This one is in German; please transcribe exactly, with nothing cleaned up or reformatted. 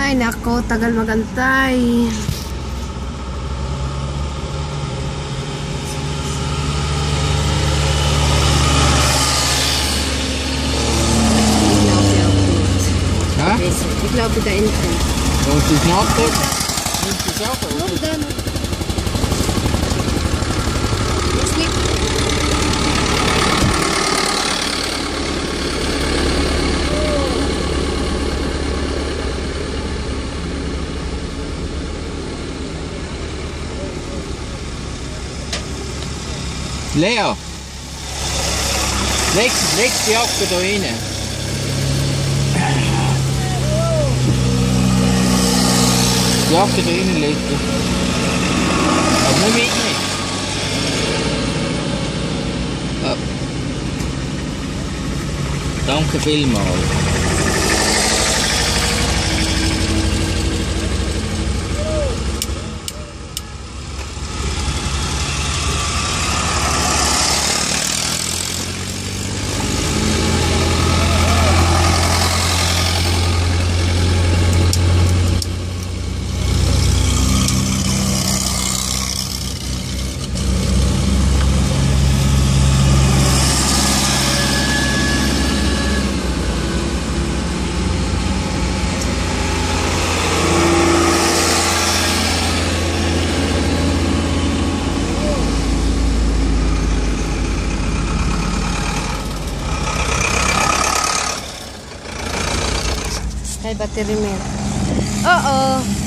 Ay, nako, tagal magantay. Hä? Ich glaube, da hinten. Und die Knappe nimmt die Sache, Nur oder? da noch. Ist nicht. Lea! Leg, leg die Jacke da rein. Die Jacke da rein legen. Aber nicht mitnehmen. Ja. Danke vielmals. Hay battery mehr. Oh oh.